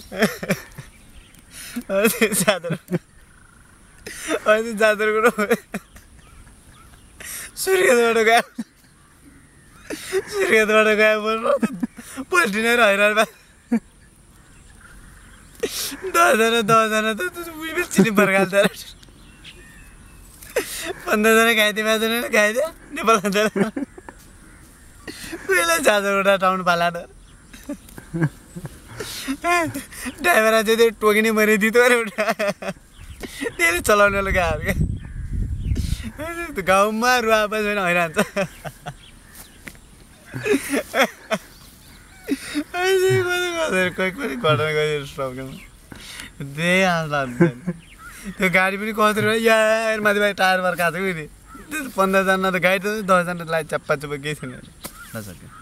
जादरको सूर्यबाट गयो पल्टिने हैरान 10जना त चिनी फर्काल्छ 15जना खाइदिए 5जना खाइदिए नेपाल पहिला जाजरकोटा टाउन पाला ड्राइभर चाहिँ त्यो टोकिने मरे दितो अरे त्यसले चलाउनेले गयो क्या गाउँमा रुवा पनि छैन हैरान छ कोही कोही घटना गइरहेको सक्दैन त्यो गाडी पनि कत्रो यार माथि बाहिर टायर भएर काटेको नि 15जना त गाडी त 10जना लाइट चप्पा केही छैन